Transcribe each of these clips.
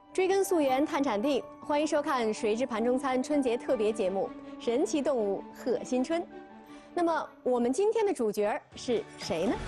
追根溯源探产地，欢迎收看《谁知盘中餐》春节特别节目《神奇动物贺新春》。那么，我们今天的主角是谁呢？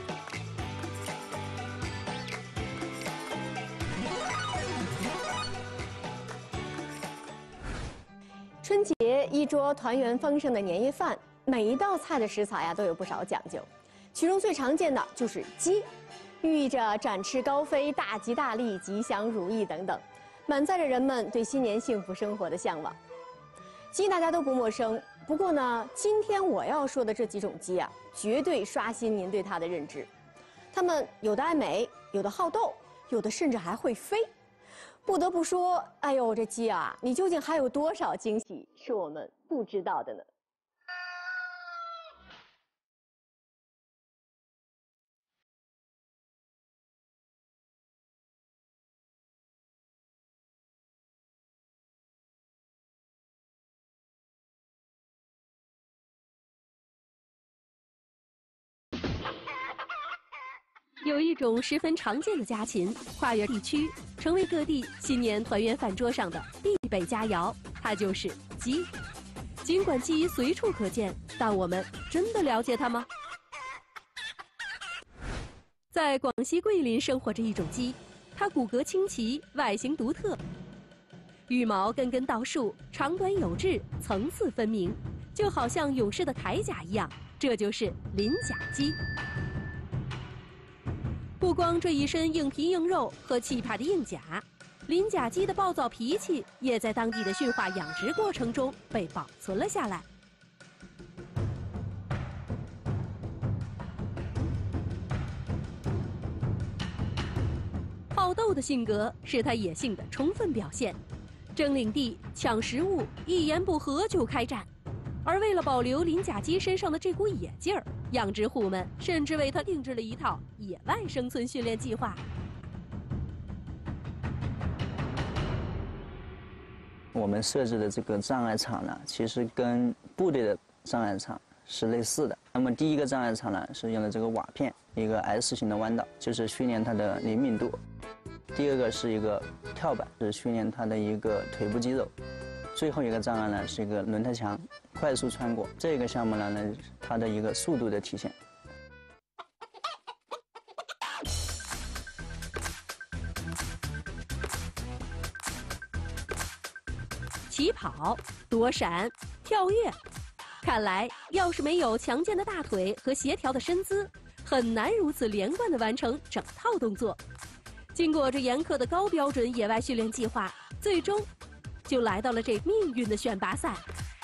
春节一桌团圆丰盛的年夜饭，每一道菜的食材呀都有不少讲究，其中最常见的就是鸡。 寓意着展翅高飞、大吉大利、吉祥如意等等，满载着人们对新年幸福生活的向往。鸡大家都不陌生，不过呢，今天我要说的这几种鸡啊，绝对刷新您对它的认知。它们有的爱美，有的好斗，有的甚至还会飞。不得不说，哎呦，这鸡啊，你究竟还有多少惊喜是我们不知道的呢？ 有一种十分常见的家禽，跨越地区，成为各地新年团圆饭桌上的必备佳肴，它就是鸡。尽管鸡随处可见，但我们真的了解它吗？在广西桂林生活着一种鸡，它骨骼清奇，外形独特，羽毛根根倒竖，长短有致，层次分明，就好像勇士的铠甲一样。这就是鳞甲鸡。 不光这一身硬皮硬肉和气派的硬甲，鳞甲鸡的暴躁脾气也在当地的驯化养殖过程中被保存了下来。好斗的性格是它野性的充分表现，争领地、抢食物，一言不合就开战。而为了保留鳞甲鸡身上的这股野劲儿， 养殖户们甚至为它定制了一套野外生存训练计划。 我们设置的这个障碍场呢，其实跟部队的障碍场是类似的。那么第一个障碍场呢，是用的这个瓦片，一个 S 型的弯道，就是训练它的灵敏度；第二个是一个跳板，是训练它的一个腿部肌肉；最后一个障碍呢，是一个轮胎墙。 快速穿过这个项目呢，它的一个速度的体现。 起跑、躲闪、跳跃，看来要是没有强健的大腿和协调的身姿，很难如此连贯地完成整套动作。经过这严苛的高标准野外训练计划，最终就来到了这命运的选拔赛。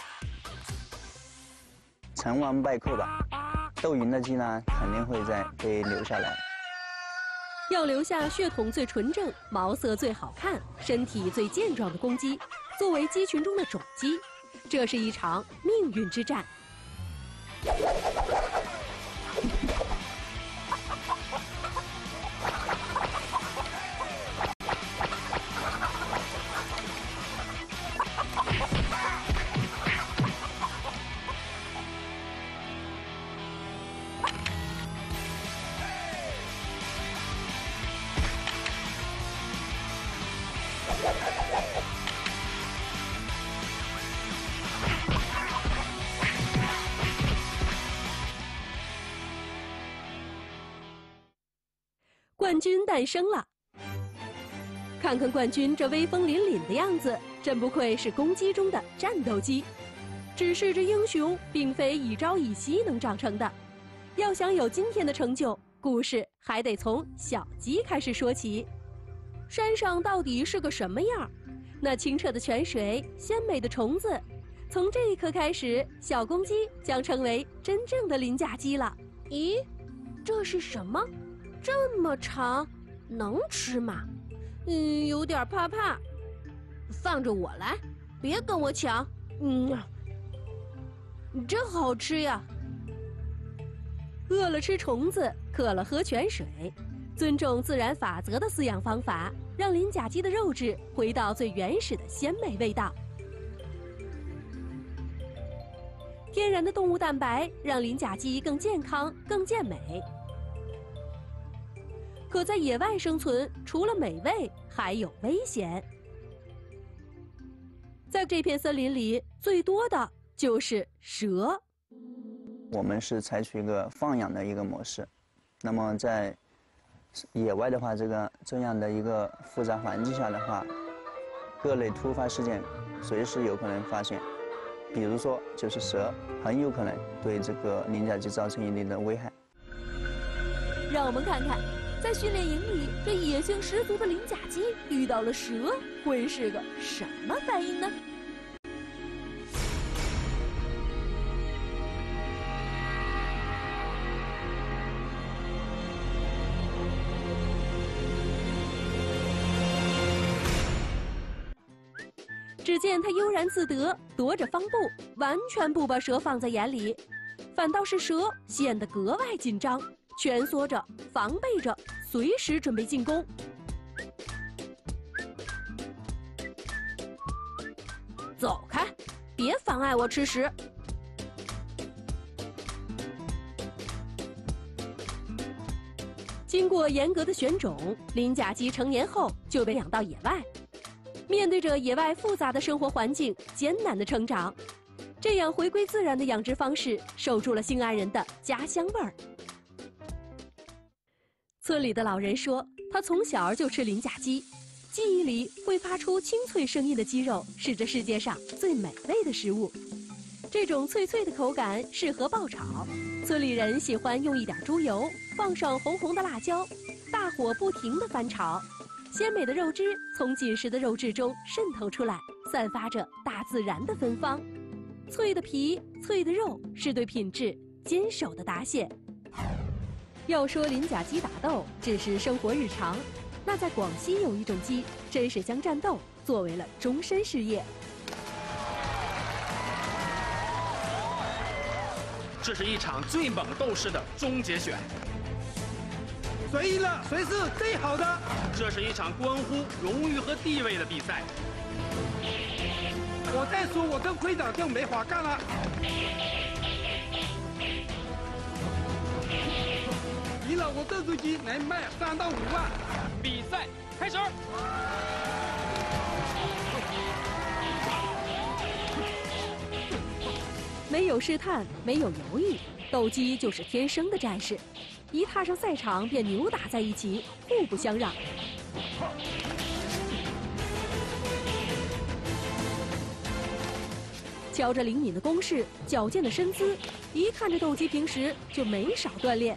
成王败寇吧，斗赢的鸡呢，肯定会被留下来。 要留下血统最纯正、毛色最好看、身体最健壮的公鸡，作为鸡群中的种鸡，这是一场命运之战。冠军诞生了！看看冠军这威风凛凛的样子，真不愧是公鸡中的战斗机。只是这英雄并非一朝一夕能长成的，要想有今天的成就，故事还得从小鸡开始说起。山上到底是个什么样？那清澈的泉水，鲜美的虫子，从这一刻开始，小公鸡将成为真正的鳞甲鸡了。咦，这是什么？ 这么长，能吃吗？有点怕怕。放着我来，别跟我抢。真好吃呀！饿了吃虫子，渴了喝泉水，尊重自然法则的饲养方法，让鳞甲鸡的肉质回到最原始的鲜美味道。天然的动物蛋白让鳞甲鸡更健康、更健美。可在野外生存，除了美味， 还有危险。在这片森林里，最多的就是蛇。 我们是采取一个放养的一个模式，那么在野外的话，这样的一个复杂环境下的话，各类突发事件随时有可能发现，比如说就是蛇，很有可能对这个鳞甲鸡造成一定的危害。 让我们看看，在训练营里，这野性十足的鳞甲鸡遇到了蛇，会是个什么反应呢？只见他悠然自得，踱着方步，完全不把蛇放在眼里，反倒是蛇显得格外紧张，蜷缩着，防备着，随时准备进攻。走开，别妨碍我吃食！经过严格的选种，鳞甲鸡成年后就被养到野外。面对着野外复杂的生活环境，艰难的成长，这样回归自然的养殖方式，守住了新安人的家乡味儿。村里的老人说，他从小就吃鳞甲鸡，记忆里会发出清脆声音的鸡肉是这世界上最美味的食物。这种脆脆的口感适合爆炒，村里人喜欢用一点猪油，放上红红的辣椒，大火不停地翻炒。鲜美的肉汁从紧实的肉质中渗透出来，散发着大自然的芬芳。脆的皮，脆的肉，是对品质坚守的答谢。要说鳞甲鸡打斗只是生活日常，那在广西有一种鸡，真是将战斗作为了终身事业。 这是一场最猛斗士的终结选。 谁赢了，谁是最好的。 这是一场关乎荣誉和地位的比赛。 我再输，我跟会长就没法干了。赢了，我这只鸡能卖3到5万。 比赛开始。 没有试探，没有犹豫，斗鸡就是天生的战士。一踏上赛场便扭打在一起，互不相让。瞧着灵敏的攻势，矫健的身姿，一看这斗鸡平时就没少锻炼。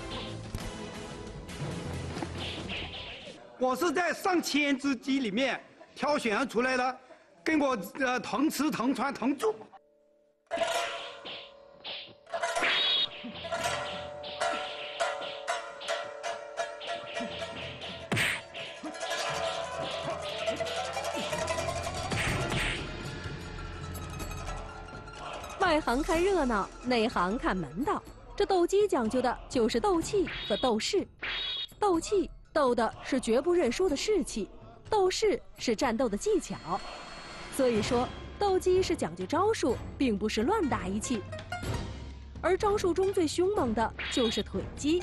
我是在上千只鸡里面挑选出来的，跟我同吃同穿同住。 外行看热闹，内行看门道。这斗鸡讲究的就是斗气和斗势。斗气斗的是绝不认输的士气，斗势是战斗的技巧。所以说，斗鸡是讲究招数，并不是乱打一气。而招数中最凶猛的就是腿击。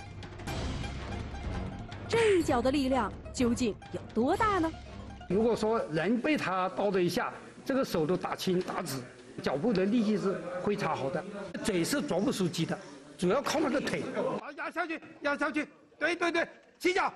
这一脚的力量究竟有多大呢？ 如果说人被他刀的一下，这个手都打青打紫。脚步的力气是非常好的，嘴是啄不出鸡的，主要靠那个腿。好，压下去，压下去，对对对，起脚。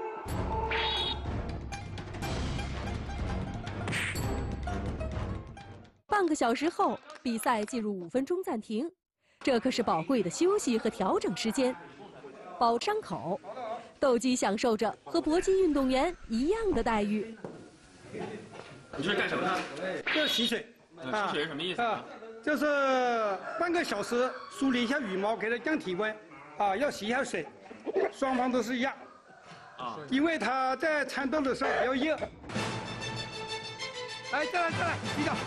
半个小时后，比赛进入5分钟暂停，这可是宝贵的休息和调整时间。包伤口，斗鸡享受着和搏击运动员一样的待遇。 你这是干什么呢？ 这洗水。 洗水是什么意思啊？ 就是半个小时梳理一下羽毛，给它降体温，要洗一下水，双方都是一样，因为它在缠斗的时候比较热。来，再来，洗脚，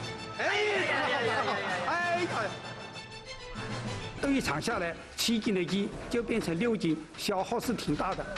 哎呀，斗一场下来，7斤的鸡就变成6斤，消耗是挺大的。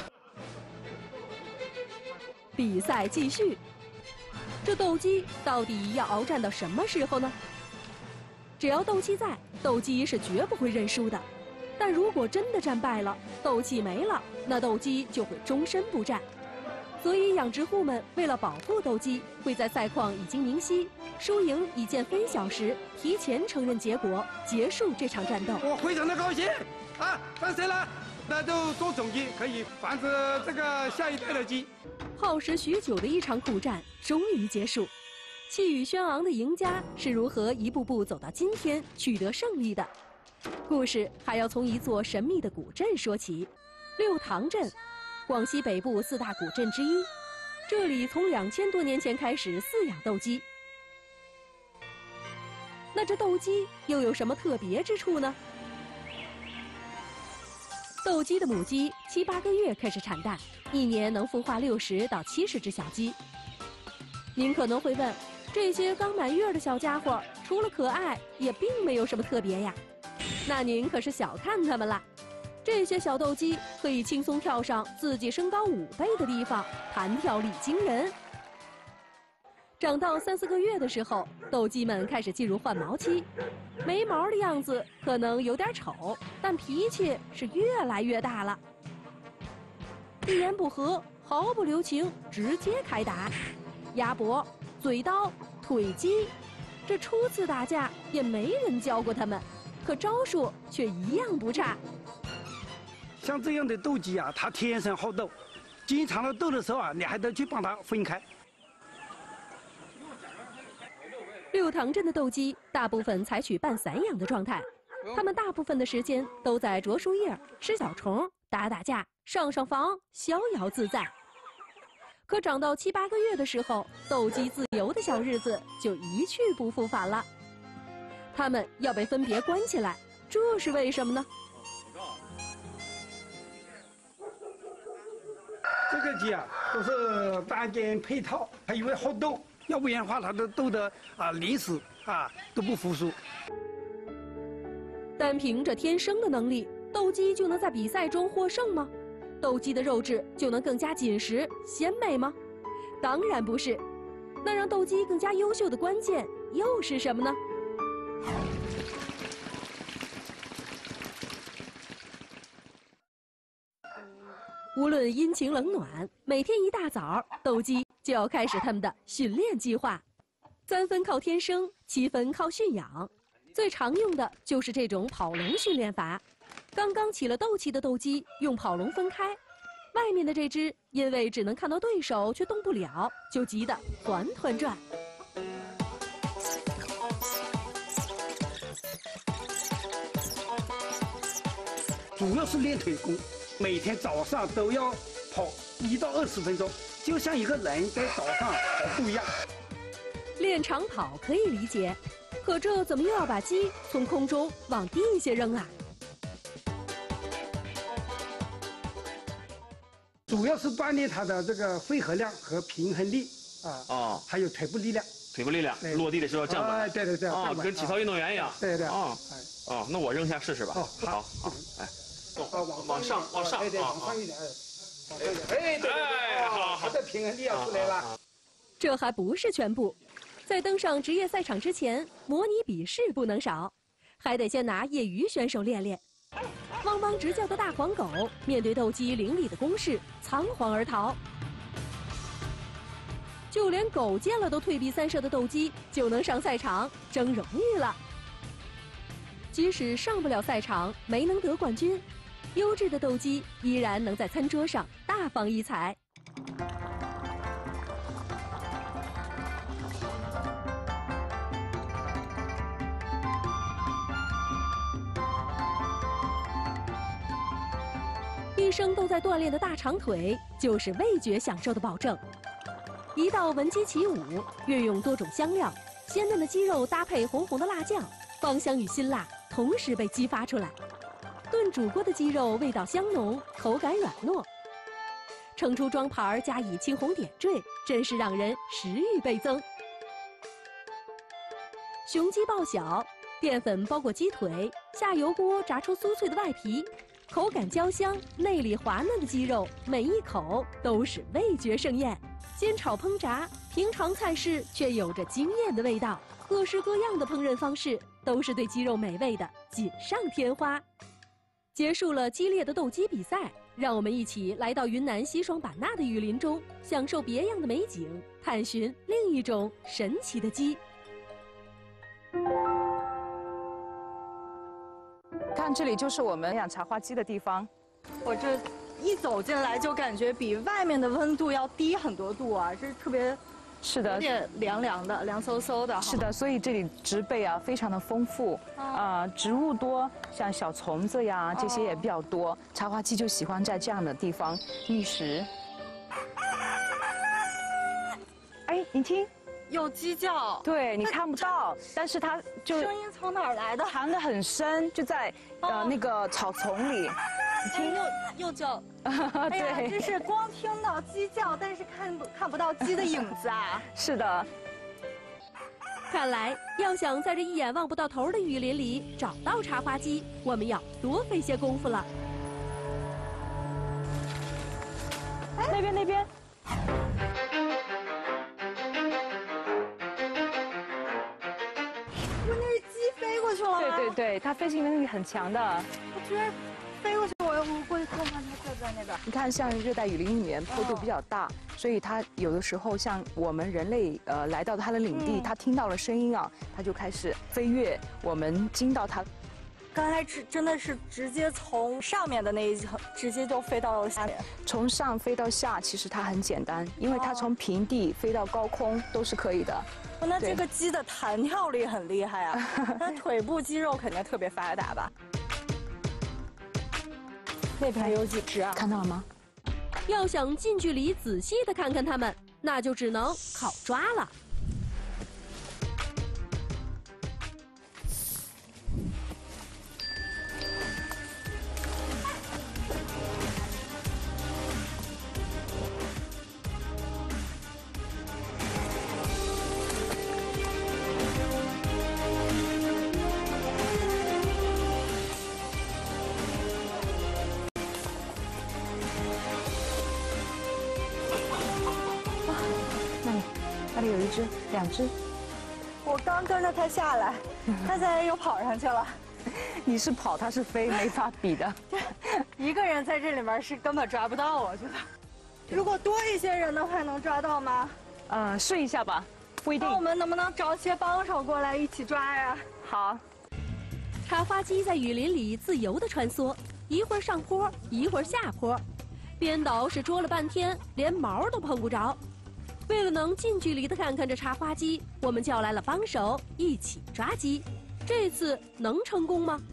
比赛继续。这斗鸡到底要鏖战到什么时候呢？只要斗气在，斗鸡是绝不会认输的。但如果真的战败了，斗气没了，那斗鸡就会终身不战。 所以养殖户们为了保护斗鸡，会在赛况已经明晰、输赢已见分晓时，提前承认结果，结束这场战斗。 我非常的高兴啊！完成了，那就做种鸡，可以繁殖这个下一代的鸡。 耗时许久的一场苦战终于结束，气宇轩昂的赢家是如何一步步走到今天，取得胜利的？故事还要从一座神秘的古镇说起——六塘镇。广西北部4大古镇之一，这里从2000多年前开始饲养斗鸡。那这斗鸡又有什么特别之处呢？斗鸡的母鸡7、8个月开始产蛋，一年能孵化60到70只小鸡。您可能会问，这些刚满月的小家伙，除了可爱，也并没有什么特别呀？那您可是小看它们了。这些小斗鸡可以轻松跳上自己身高5倍的地方，弹跳力惊人。长到3、4个月的时候，斗鸡们开始进入换毛期，没毛的样子可能有点丑，但脾气是越来越大了。一言不合，毫不留情，直接开打，鸭脖、嘴刀、腿击。这初次打架也没人教过他们，可招数却一样不差。 像这样的斗鸡啊，它天生好斗，经常的斗的时候啊，你还得去帮它分开。 六塘镇的斗鸡大部分采取半散养的状态，它们大部分的时间都在啄树叶、吃小虫、打架、上房，逍遥自在。可长到7、8个月的时候，斗鸡自由的小日子就一去不复返了。它们要被分别关起来，这是为什么呢？ 这个鸡啊，都是单间配套，它因为好斗，要不然的话，它都斗得临死都不服输。 单凭着天生的能力，斗鸡就能在比赛中获胜吗？斗鸡的肉质就能更加紧实鲜美吗？当然不是。那让斗鸡更加优秀的关键又是什么呢？无论阴晴冷暖，每天一大早，斗鸡就要开始他们的训练计划。3分靠天生，7分靠驯养。最常用的就是这种跑笼训练法。刚刚起了斗气的斗鸡用跑笼分开，外面的这只因为只能看到对手却动不了，就急得团团转。 主要是练腿功。每天早上都要跑1到20分钟，就像一个人在早上跑步一样。 练长跑可以理解，可这怎么又要把鸡从空中往地下扔啊？ 主要是锻炼它的这个肺活量和平衡力还有腿部力量。 腿部力量，落地的时候要站稳。 对。 跟体操运动员一样。 对。 那我扔一下试试吧。好，哎。往上往上一点，对，好，它的平衡力要出来了。 这还不是全部，在登上职业赛场之前，模拟比试不能少，还得先拿业余选手练练。汪汪直叫的大黄狗面对斗鸡凌厉的攻势，仓皇而逃。就连狗见了都退避三舍的斗鸡，就能上赛场，真容易了。即使上不了赛场，没能得冠军，优质的斗鸡依然能在餐桌上大放异彩。一生都在锻炼的大长腿，就是味觉享受的保证。一道闻鸡起舞，运用多种香料，鲜嫩的鸡肉搭配红红的辣酱，芳香与辛辣同时被激发出来。炖煮过的鸡肉味道香浓，口感软糯。盛出装盘加以青红点缀，真是让人食欲倍增。雄鸡爆小，淀粉包裹鸡腿，下油锅炸出酥脆的外皮，口感焦香，内里滑嫩的鸡肉，每一口都是味觉盛宴。煎炒烹炸，平常菜式却有着惊艳的味道。各式各样的烹饪方式都是对鸡肉美味的锦上添花。 结束了激烈的斗鸡比赛，让我们一起来到云南西双版纳的雨林中，享受别样的美景，探寻另一种神奇的鸡。 看，这里就是我们养茶花鸡的地方。 我这一走进来就感觉比外面的温度要低很多度啊，这特别。 是的， 有点凉凉的，凉飕飕的。 是的，所以这里植被啊非常的丰富，植物多，像小虫子呀这些也比较多。茶花鸡就喜欢在这样的地方觅食。哎，你听， 有鸡叫。 对你看不到，但是它就声音从哪儿来的？ 藏得很深，就在那个草丛里。你听， 又叫。哎呀， 对， 真是光听到鸡叫，但是看不到鸡的影子啊！ 是的， 看来要想在这一眼望不到头的雨林里找到茶花鸡，我们要多费些功夫了。 那边。 不是，那是鸡飞过去了吗？ 对，它飞行能力很强的。 我居然飞过去，我过去看看它就在那边。 你看，像热带雨林里面坡度比较大，所以它有的时候像我们人类来到它的领地，它听到了声音啊，它就开始飞跃，我们惊到它。 刚才真的是直接从上面的那一层直接就飞到了下面。 从上飞到下，其实它很简单，因为它从平地飞到高空都是可以的。 那这个鸡的弹跳力很厉害啊，它腿部肌肉肯定特别发达吧？那边有几只啊？ 看到了吗？ 要想近距离仔细地看看它们，那就只能靠抓了。 那里有一只、2只。 我刚跟着它下来，它现在又跑上去了。 你是跑，它是飞，没法比的。 一个人在这里面是根本抓不到，我觉得。如果多一些人的话，能抓到吗？ 试一下吧，不一定。 那我们能不能找些帮手过来一起抓呀？ 好。 茶花鸡在雨林里自由地穿梭，一会儿上坡，一会儿下坡，编导是捉了半天，连毛都碰不着。为了能近距离地看看这茶花鸡，我们叫来了帮手一起抓鸡。这次能成功吗？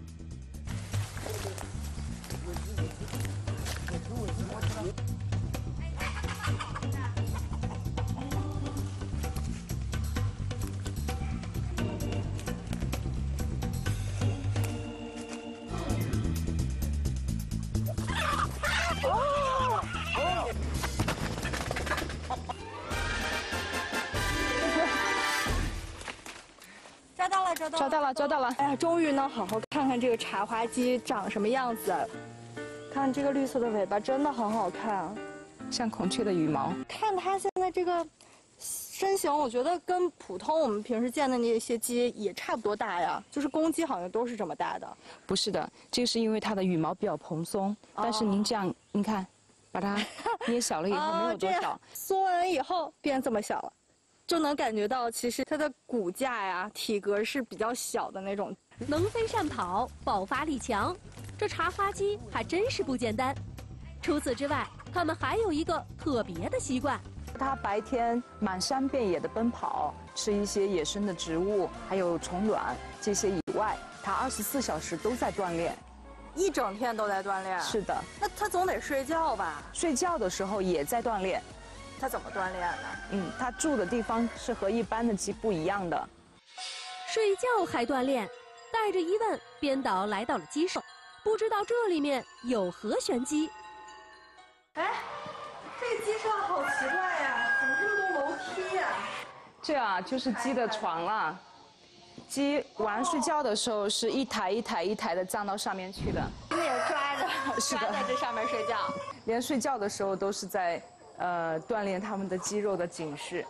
抓到了！ 哎呀，终于能好好看看这个茶花鸡长什么样子。看这个绿色的尾巴真的很好看， 像孔雀的羽毛。 看它现在这个身形，我觉得跟普通我们平时见的那些鸡也差不多大呀。就是公鸡好像都是这么大的。 不是的，这个是因为它的羽毛比较蓬松。但是您这样，您看，把它捏小了以后没有多少， 缩完以后变这么小了。就能感觉到，其实它的骨架呀、体格是比较小的那种。 能飞善跑，爆发力强，这茶花鸡还真是不简单。除此之外，它们还有一个特别的习惯： 它白天满山遍野的奔跑，吃一些野生的植物，还有虫卵这些以外，它24小时都在锻炼， 一整天都在锻炼。 是的。 那它总得睡觉吧？ 睡觉的时候也在锻炼。 它怎么锻炼呢？ 它住的地方是和一般的鸡不一样的。 睡觉还锻炼，带着疑问，编导来到了鸡舍，不知道这里面有何玄机。 哎，这鸡舍好奇怪呀，怎么这么多楼梯呀？ 这啊就是鸡的床了。鸡晚上睡觉的时候是一台一台一台的站到上面去的。 你也抓着， 是的， 抓在这上面睡觉。 连睡觉的时候都是在锻炼他们的肌肉的紧实。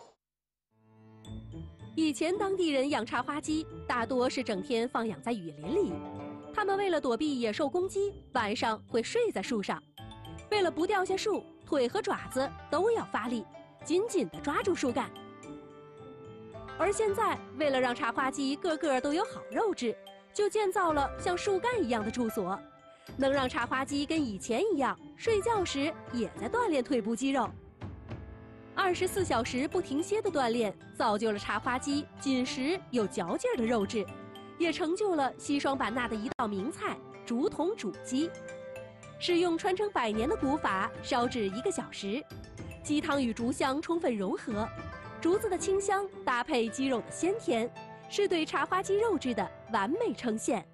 以前当地人养茶花鸡，大多是整天放养在雨林里， 它们为了躲避野兽攻击，晚上会睡在树上。为了不掉下树，腿和爪子都要发力，紧紧地抓住树干。而现在，为了让茶花鸡个个都有好肉质，就建造了像树干一样的住所，能让茶花鸡跟以前一样，睡觉时也在锻炼腿部肌肉。24小时不停歇的锻炼，造就了茶花鸡紧实有嚼劲儿的肉质，也成就了西双版纳的一道名菜——竹筒煮鸡。使用传承100年的古法，烧制1个小时，鸡汤与竹香充分融合，竹子的清香搭配鸡肉的鲜甜，是对茶花鸡肉质的完美呈现。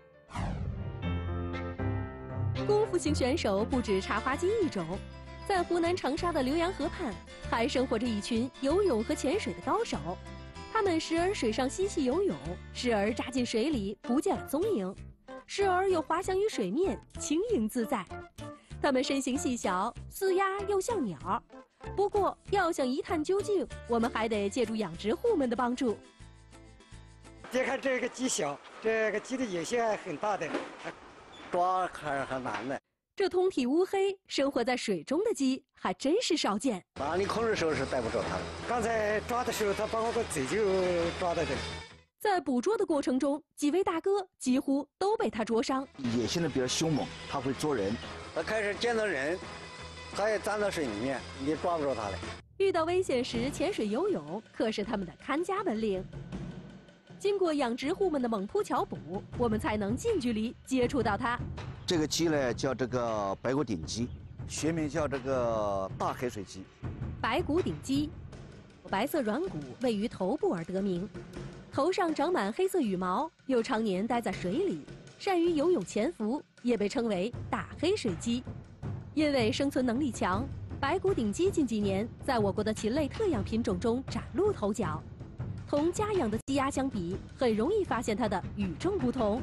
功夫型选手不止茶花鸡一种，在湖南长沙的浏阳河畔，还生活着一群游泳和潜水的高手。他们时而水上嬉戏游泳，时而扎进水里不见了踪影，时而又滑翔于水面，轻盈自在。它们身形细小，似鸭又像鸟。不过，要想一探究竟，我们还得借助养殖户们的帮助。 别看这个鸡小，这个鸡的野性还很大的，抓还是很难的。 这通体乌黑、生活在水中的鸡还真是少见。 把你控制的时候是逮不着它的。刚才抓的时候，它把我的嘴就抓到这里。 在捕捉的过程中，几位大哥几乎都被它灼伤。 野性的比较凶猛，它会捉人。 它开始见到人，它也钻到水里面，你抓不着它了。 遇到危险时，潜水游泳可是他们的看家本领。经过养殖户们的猛扑巧捕，我们才能近距离接触到它。 这个鸡呢，叫这个白骨顶鸡，学名叫这个大海水鸡。 白骨顶鸡，白色软骨位于头部而得名，头上长满黑色羽毛，又常年待在水里，善于游泳潜伏，也被称为大黑水鸡。因为生存能力强，白骨顶鸡近几年在我国的禽类特养品种中崭露头角。同家养的鸡鸭相比，很容易发现它的与众不同。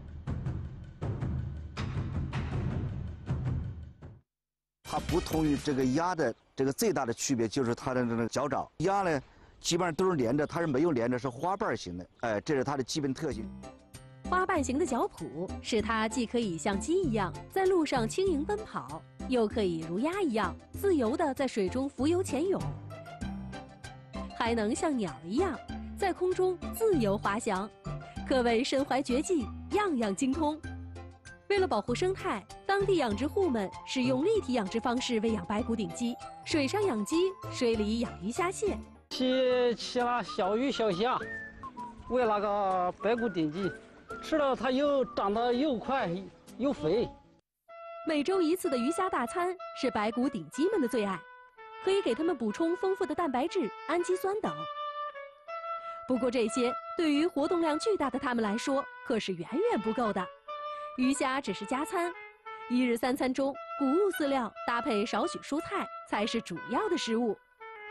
它不同于这个鸭的这个最大的区别就是它的这个脚爪。鸭呢，基本上都是连着，它是没有连着，是花瓣型的。哎，这是它的基本特性。 花瓣型的脚蹼使它既可以像鸡一样在路上轻盈奔跑，又可以如鸭一样自由地在水中浮游潜泳，还能像鸟一样在空中自由滑翔，可谓身怀绝技，样样精通。为了保护生态，当地养殖户们使用立体养殖方式喂养白骨顶鸡，水上养鸡，水里养鱼虾蟹。 起了小鱼小虾，喂那个白骨顶鸡，吃了它又长得又快又肥。 每周1次的鱼虾大餐是白骨顶鸡们的最爱，可以给它们补充丰富的蛋白质、氨基酸等。不过这些对于活动量巨大的它们来说，可是远远不够的。鱼虾只是加餐，1日3餐中，谷物饲料搭配少许蔬菜才是主要的食物。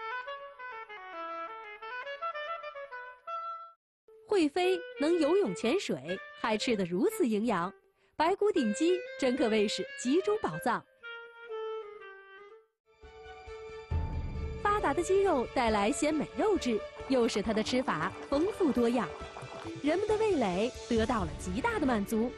会飞，能游泳潜水，还吃得如此营养，白骨顶鸡真可谓是鸡中宝藏。发达的鸡肉带来鲜美肉质，又使它的吃法丰富多样，人们的味蕾得到了极大的满足。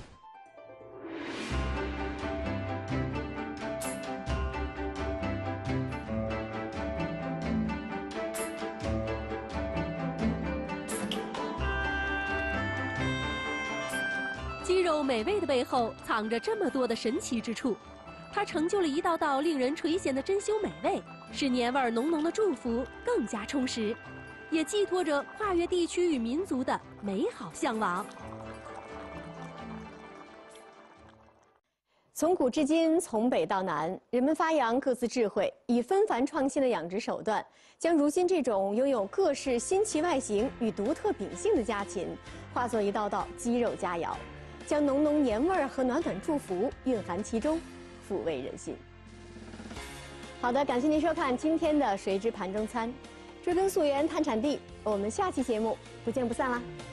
鸡肉美味的背后藏着这么多的神奇之处，它成就了一道道令人垂涎的珍馐美味，使年味浓浓的祝福更加充实，也寄托着跨越地区与民族的美好向往。 从古至今，从北到南，人们发扬各自智慧，以纷繁创新的养殖手段，将如今这种拥有各式新奇外形与独特秉性的家禽，化作一道道鸡肉佳肴，将浓浓年味儿和暖暖祝福蕴含其中，抚慰人心。好的，感谢您收看今天的《谁知盘中餐》，追根溯源探产地，我们下期节目不见不散啦！